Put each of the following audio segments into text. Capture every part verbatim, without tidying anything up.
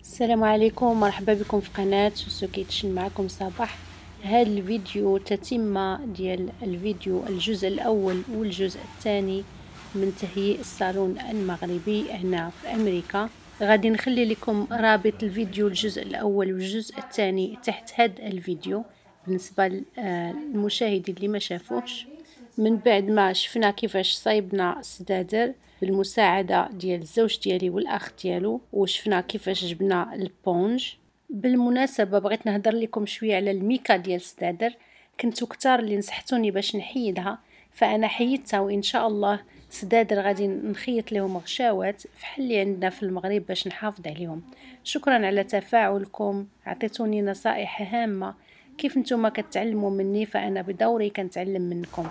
السلام عليكم، مرحبا بكم في قناة سوسو كيتشن. معكم صباح. هذا الفيديو تتمة ديال الفيديو الجزء الاول والجزء الثاني من تهيئ الصالون المغربي هنا في امريكا. غادي نخلي لكم رابط الفيديو الجزء الاول والجزء الثاني تحت هذا الفيديو بالنسبة للمشاهدين اللي ما شافوش. من بعد ما شفنا كيفاش صايبنا السدادر بالمساعده ديال الزوج ديالي والاخ ديالو، وشفنا كيفاش جبنا البونج. بالمناسبه بغيت نهضر لكم شويه على الميكا ديال السدادر. كنتو كتار اللي نصحتوني باش نحيدها، فانا حيدتها، وان شاء الله سدادر غادي نخيط لهم غشاوات فحال اللي عندنا في المغرب باش نحافظ عليهم. شكرا على تفاعلكم، عطيتوني نصائح هامه كيف نتوما كتعلموا مني، فانا بدوري كنتعلم منكم.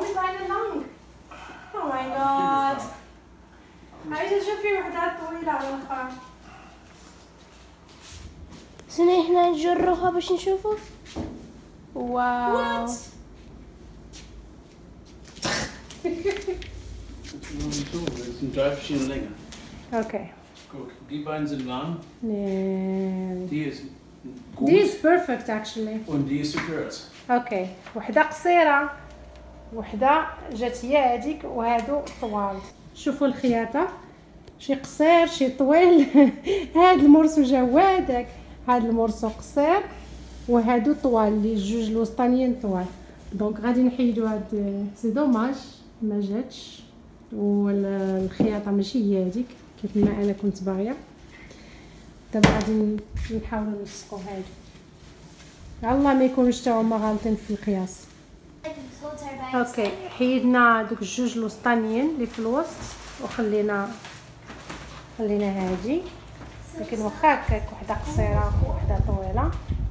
Oh my god. عايزة اشوفي وحدات طويلة على الأخرى. سنة احنا نجرها باش نشوفه. واو. Das ist ein drei verschiedene Länge. Okay. Guck, die beiden sind lang, Yeah. die ist gut This is perfect actually. und die ist zu kurz. اوكي، وحدة قصيرة وحدة جات هي هذيك، وهادو طوال. شوفوا الخياطة، شي قصير شي طويل. هاد المرسو جا هذاك، هاد المرسو قصير وهادو طوال اللي جوج الوسطانيين طوال. دونك غادي نحيدو هاد، سي دوماج ما جاتش، والخياطة ماشي هي هذيك كيف ما انا كنت باغيه. دابا غادي نحاولوا نلصقوا هادو، الله ما يكونوش تا هما غالطين في القياس. اوكي، حيدنا دوك الجوج الوسطانيين اللي في الوسط وخلينا خلينا هادي، لكن واخا هكاك وحده قصيره وحده طويله.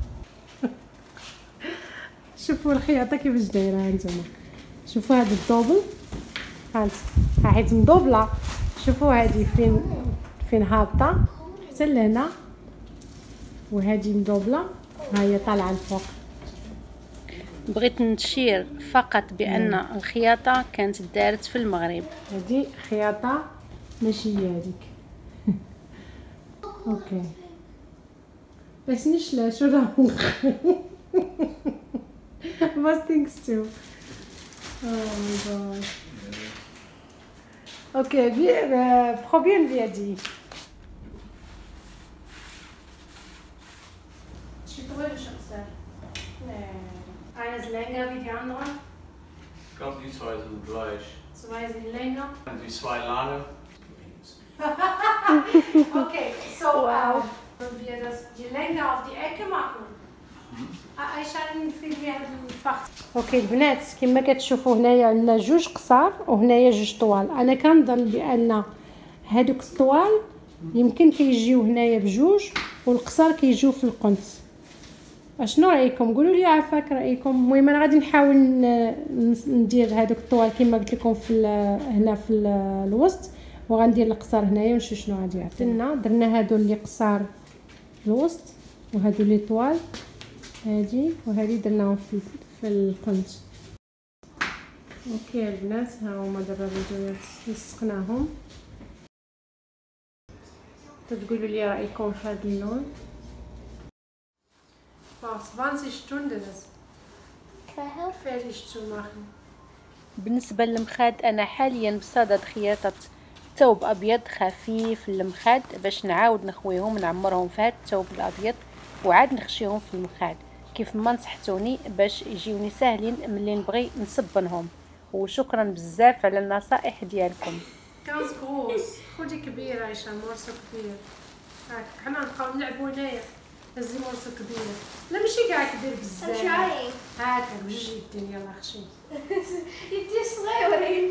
شوفوا الخياطه كيفاش دايره هانتوما، شوفوا هاد الدوبل، هانت ها حيت مدوبله. شوفوا هادي فين فين هابطه حتى لهنا، وهادي مدوبله ها هي طالعه الفوق. بغيت نشير فقط بان الخياطه كانت دارت في المغرب. هادي خياطه ماشي هي هذيك. اوكي بس نشلا شو راه. بس ثينكس تو. اوه ماي جاد. اوكي bien bien bien dit. شي طويل وشي قصير. Eines länger wie die andere. Ich glaube, die zwei sind gleich. Zwei sind länger. Und die zwei lange. Okay, so Wow. wenn wir das die Länge auf die Ecke machen. عشان في هذا الفخ. اوكي البنات، كما كتشوفوا هنايا عندنا جوج قصار وهنايا جوج طوال. انا كنظن بان هادوك الطوال يمكن كيجيو هنايا بجوج والقصار كيجيو في القنت. اشنو رايكم؟ قولوا لي عافاك رايكم. المهم انا غادي نحاول ندير هادوك الطوال كما قلت لكم في هنا في الوسط، وغندير القصار هنايا ونشوف شنو غادي يعطينا. درنا هادو اللي قصار في الوسط وهادو اللي طوال، هادي وهادي درناهم في في القنت. اوكي البنات، ها هما دابا الفيديوهات لصقناهم. تقولوا لي رايكم في هذا اللون. zwanzig Stunden fertig zu machen. بالنسبه للمخاد، انا حاليا بصدد خياطه ثوب ابيض خفيف للمخاد باش نعاود نخويهم نعمرهم في هذا الثوب الابيض وعاد نخشيهم في المخاد كيف ما نصحتوني باش يجيوني ساهلين ملي نبغي نصبنهم. وشكرا بزاف على النصائح ديالكم. ganz groß. خدي كبير عايشه، مرسو كبير. هاك حنا نبقاو نلعبوا هنايا. هزي مرسو كبير، لا ماشي كاع كبير بزاف. I'm trying. هاك بجوج يدين يلا خشي. يدي صغيرين.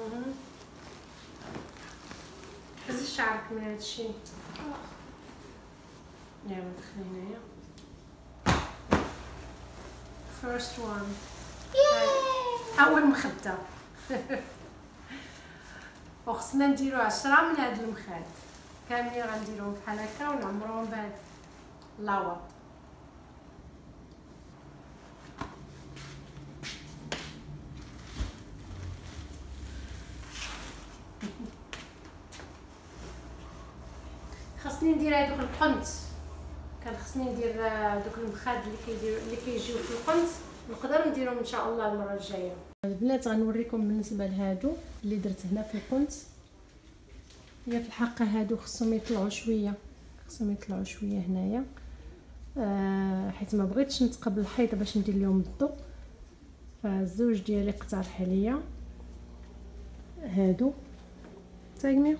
هزي شعرك من هادشي. يلا دخلي هنايا. first one. اول مخده. وخصنا نديرو عشرة من هاد المخاد كاملين، غنديروهم بحال هكا ونعمروهم بهاد لاوا. خاصني ندير هذوك القنت، كان خصني ندير دوك المخاد اللي كيديروا اللي كيجيو في القنت، نقدر نديرهم ان شاء الله المره الجايه. البنات غنوريكم بالنسبه لهادو اللي درت هنا في القنت. هي في الحقيقه هادو خصهم يطلعوا شويه، خصهم يطلعوا شويه هنايا، آه حيت ما بغيتش نتقبل الحيط باش ندير لهم الضو، فالزوج ديالي اقترح عليا هادو. تايمي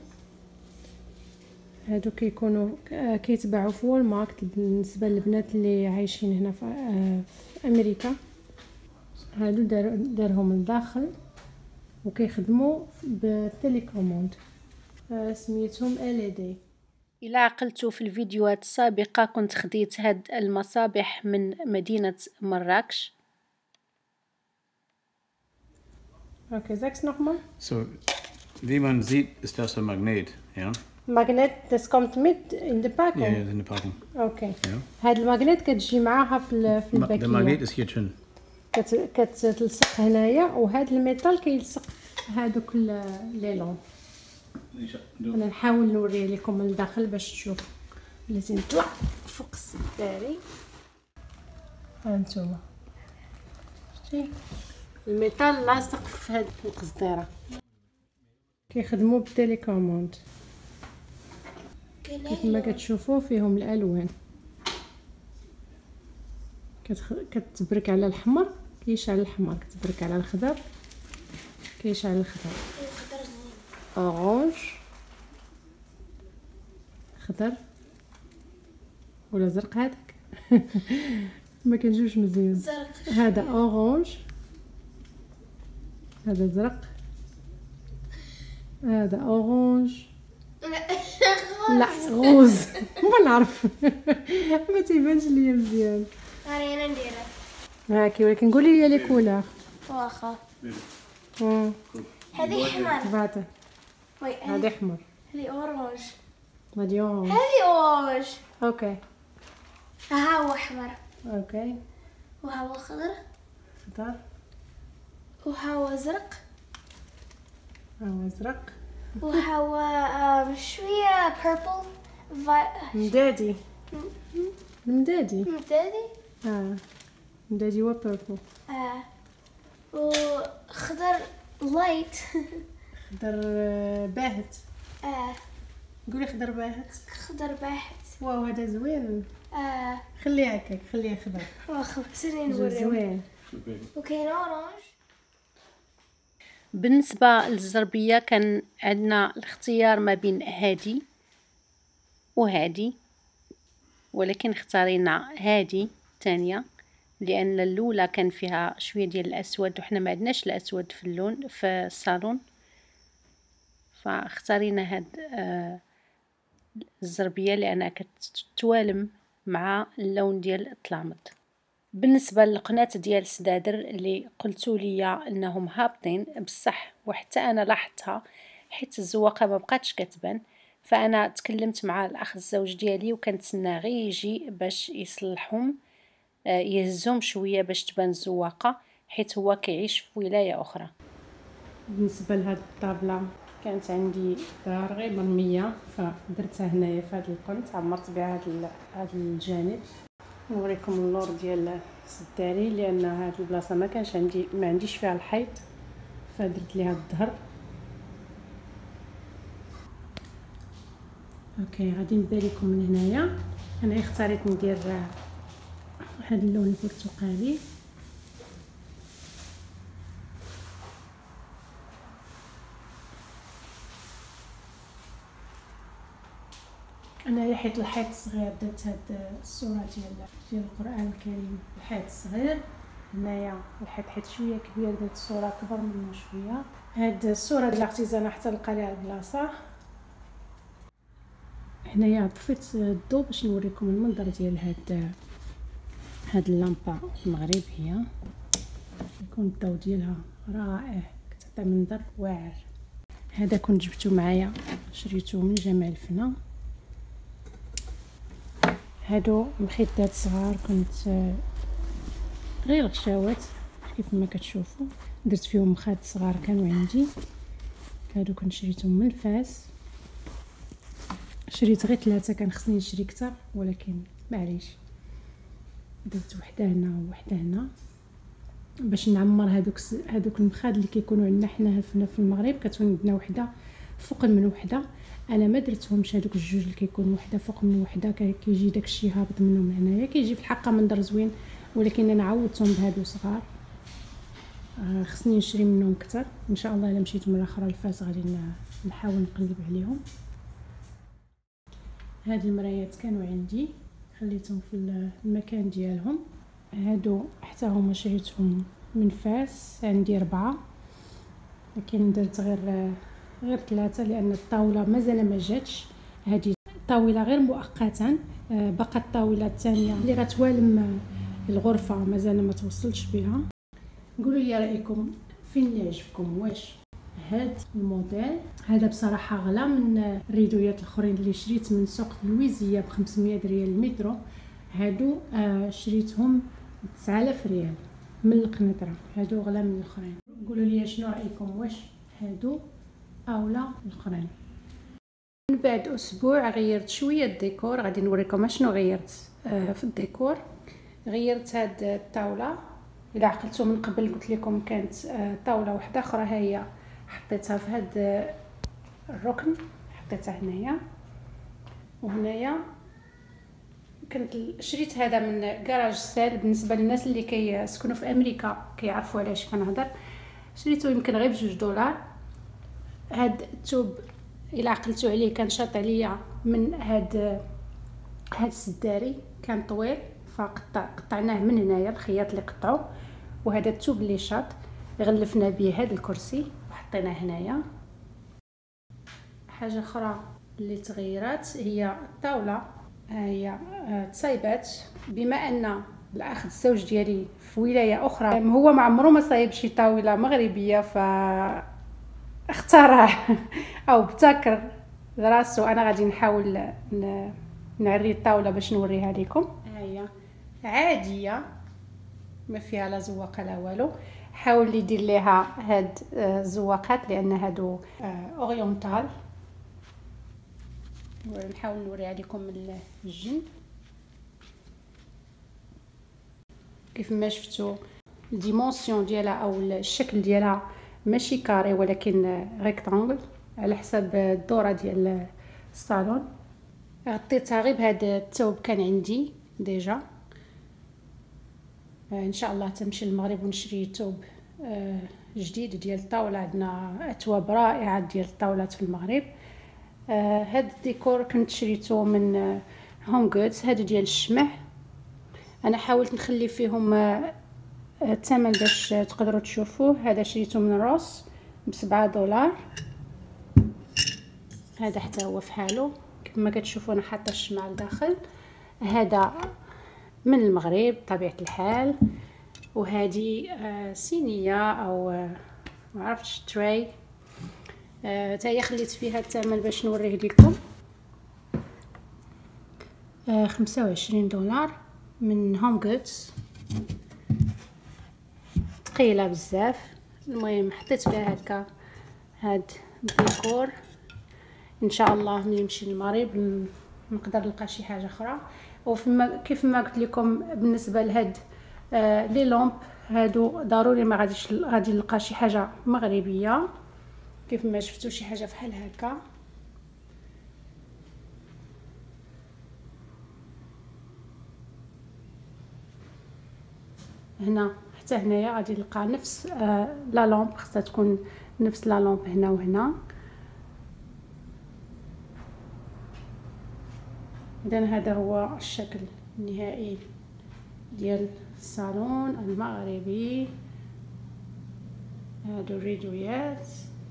هادو كيكونوا كيتباعوا في وول ماركت بالنسبه للبنات اللي عايشين هنا في, في امريكا. هادو دار دارهم لداخل وكيخدموا بالتليكوموند، سميتهم ال اي دي. إلى عقلتوا في الفيديوهات السابقة كنت خديت هاد المصابيح من مدينة مراكش. Okay, sag's nochmal. So, wie man sieht, ist das ein Magnet, ja? Magnet, das kommt mit in die Packung. Ja, ja, in der Packung. اوكي. Ja. هاد الماغنيت كتجي معاها في في Der الباكيه. Magnet ist hier drin. كت كتلصق هنايا، وهاد الميتال كيلصق هادوك لي لون. انا نحاول نوري لكم من الداخل باش تشوفوا. لازم نطلع فوق السداري. ها نتوما شتي الميتال لاصق في هاد القصديره، كيخدموا بالتليكوموند كيف ما كتشوفوا. فيهم الالوان، كتخ... كتبرك على الاحمر كيشعل الاحمر، كتبرك على الخضر كيشعل الخضر، اورانج خضر ولا زرق. هذاك ما كنجوش مزيان. هذا اورانج، هذا زرق، هذا اورانج، لا غوز ما نعرف ما تيبانش ليا مزيان. هاني انا نديرها هاكي، ولكن قولي لي لي كولور. واخا امم هذه حمر. تبعته وي هذه احمر، هذه اورانج، هذه اورانج. هذه اورانج، اوكي ها هو احمر، اوكي وها هو خضر، خضر، وها هو زرق، ها هو ازرق، وها هو آم، شويه بيربل مدادي مدادي مدادي، اه مدادي هو بيربل. اه وخضر لايت خضر آه، باهت. اه قولي خضر باهت. خضر باحت. واو هذا زوين، اه خليه هكاك، خليه خضر واخا سيري نوريهم. زوين. وكاين اورانج. بالنسبة للزربية كان عندنا الاختيار ما بين هادي وهادي، ولكن اختارينا هادي تانية لأن الأولى كان فيها شوية ديال الأسود وحنا ما عندناش الأسود في اللون في الصالون، فاختارينا هاد آه الزربية لأنها كتوالم مع اللون ديال الطلامط. بالنسبه للقناه ديال السدادر اللي قلتوا لي انهم هابطين بصح، وحتى انا لاحظتها حيت الزواقه ما بقاتش كتبان، فانا تكلمت مع الاخ الزوج ديالي وكنتسنى غير يجي باش يصلحهم يهزهم شويه باش تبان الزواقه، حيت هو كيعيش في ولايه اخرى. بالنسبه لهاد الطابله كانت عندي دار غير مرميه، فدرتها هنايا في هذا القنت، عمرت بها هذا هذا الجانب. نوريكم اللور ديال السداري لان هاد البلاصه ما كانش عندي ما عنديش فيها الحيط، فدرت ليها الظهر. اوكي غادي نبدا لكم من هنايا. انا اختاريت ندير هاد اللون البرتقالي، انا حيت الحيط الصغير درت هاد الصوره ديال ديال القران الكريم. الحيط الصغير هنايا الحيط حيت شويه كبير، درت الصوره كبر منه شويه. هاد الصوره ديال الارتيزان حتى نلقى ليها البلاصه. هنايا طفيت الضو باش نوريكم المنظر ديال هاد هاد اللامبه المغربيه، يكون الضوء ديالها رائع، كتعطي منظر واعر. هذا كنت جبتو معايا، شريته من جمع الفنا. هادو مخدات صغار كنت غير غشاوات كيف ما كتشوفوا، درت فيهم مخاد صغار كانوا عندي. هادو كنت شريتهم من فاس، شريت غير ثلاثه، كان خصني نشري كتر ولكن معليش درت وحده هنا ووحده هنا باش نعمر هذوك هذوك المخاد اللي كيكونوا عندنا حنا في المغرب. كتكون عندنا وحده فوق من وحده، انا ما درتهمش هذوك الجوج اللي كيكون وحده فوق من وحده كيجي داكشي هابط منهم هنايا، كيجي في الحقيقه منظر زوين، ولكن انا عوضتهم بهادو صغار. آه خصني نشري منهم كتر ان شاء الله. الا مشيت مره اخرى لفاس غادي نحاول نقلب عليهم. هاد المرايات كانوا عندي خليتهم في المكان ديالهم. هادو حتى هما شريتهم من فاس، عندي أربعة لكن درت غير غير ثلاثة لأن الطاولة مازال ما جاتش. هذه طاولة غير مؤقتا، بقى الطاولة الثانية اللي غتوالم الغرفة مازال ما توصلش بها. قولوا لي رأيكم فين اللي عجبكم، واش هاد الموديل هذا بصراحة غلا من الريدويات الاخرين اللي شريت من سوق لويزية ب خمسمية ريال المترو. هادو آه شريتهم ب تسعة آلاف ريال من القنيطرة، هادو غلا من الاخرين. قولوا لي شنو رايكم، واش هادو اولا الاخرين. من بعد اسبوع غيرت شويه الديكور، غادي نوريكم شنو غيرت آه في الديكور. غيرت هاد الطاوله، الا عقلتوا من قبل قلت لكم كانت آه طاوله واحده اخرى هي حطيتها في هاد آه الركن، حطيتها هنايا وهنايا. كنت شريت هذا من كراج سيل. بالنسبه للناس اللي كيسكنوا في امريكا كيعرفوا علاش كنهضر، شريته يمكن غير بجوج دولار. هاد الثوب الا عقلتوا عليه كان شاط عليا من هاد هاد السداري، كان طويل فقطع قطعناه من هنايا الخياط اللي قطعو، وهذا الثوب اللي شاط غلفنا به هاد الكرسي وحطيناه هنايا. حاجه اخرى اللي تغيرات هي الطاوله، هي تصايبات. بما ان الاخ الزوج ديالي في ولايه اخرى، هو ما عمره ما صايب شي طاوله مغربيه، ف اخترع او ابتكر راسو. انا غادي نحاول نعري الطاوله باش نوريها لكم. هي عاديه ما فيها لا زواقه لا والو. حاول يدير ليها هاد الزواقات لان هادو اورينتال. نحاول نوريها لكم من الجنب. كيف ما شفتوا الديمونسيون ديالها او الشكل ديالها ماشي كاري ولكن ريكتانغل على حسب الدوره ديال الصالون. غطيتها غير بهذا الثوب كان عندي ديجا. ان شاء الله تمشي للمغرب ونشري ثوب جديد ديال الطاوله. عندنا اثواب رائعه ديال الطاولات في المغرب. هاد الديكور كنت شريته من هوم جودز، هادو ديال الشمع. انا حاولت نخلي فيهم الثمن باش تقدروا تشوفوه. هذا شريته من روس بسبعة دولار. هذا حتى هو في حاله كما كتشوفوا، انا حاطه الشمع لداخل. هذا من المغرب طبيعه الحال. وهذه صينيه او ما عرفتش تراي، حتى هي خليت فيها الثمن باش نوريه لكم. خمسة وعشرين دولار من هوم جودز، ثقيله بزاف. المهم حطيت فيها هكا هاد الديكور. ان شاء الله ملي نمشي للمغرب نقدر نلقى شي حاجه اخرى. وفيما كيف ما قلت لكم بالنسبه لهاد آه لي لومب هادو ضروري ما غاديش غادي نلقى شي حاجه مغربيه. كيف ما شفتوا شي حاجه بحال هكا. هنا حتى هنايا غادي نلقى نفس آه لا لومب، خصها تكون نفس لا لومب هنا وهنا. اذا هذا هو الشكل النهائي ديال الصالون المغربي. هادو الريدويات.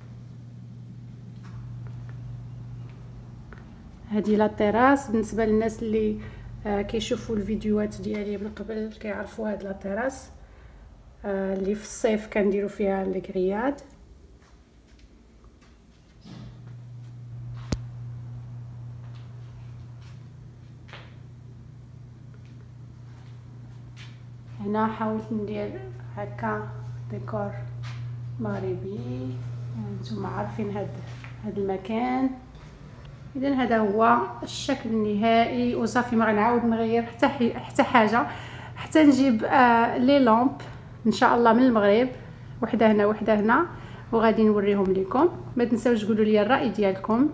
هذه لا تيراس. بالنسبه للناس اللي آه كيشوفوا الفيديوهات ديالي من قبل كيعرفوا هاد لا تيراس آه اللي في الصيف كنديروا فيها الكرياد. هنا حاولت ندير هكا ديكور مغربي. انتم عارفين هاد هاد المكان. اذا هذا هو الشكل النهائي وصافي. ما غنعاود نغير حتى حتى حاجه حتى نجيب آه لي لامب ان شاء الله من المغرب، وحده هنا وحده هنا، وغادي نوريهم لكم. ما تنساوش تقولوا لي الراي ديالكم.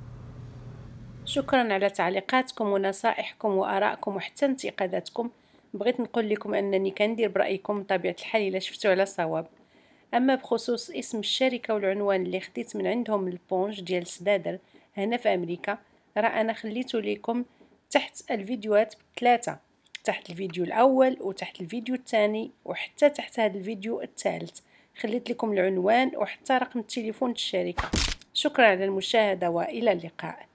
شكرا على تعليقاتكم ونصائحكم وارائكم وحتى انتقاداتكم. بغيت نقول لكم انني كندير برايكم بطبيعه الحال الا شفتوا على صواب. اما بخصوص اسم الشركه والعنوان اللي خديت من عندهم البونج ديال سدادر هنا في امريكا، راه انا خليته لكم تحت الفيديوهات ثلاثه، تحت الفيديو الاول وتحت الفيديو الثاني وحتى تحت هذا الفيديو الثالث خليت لكم العنوان وحتى رقم التليفون الشركه. شكرا على المشاهده والى اللقاء.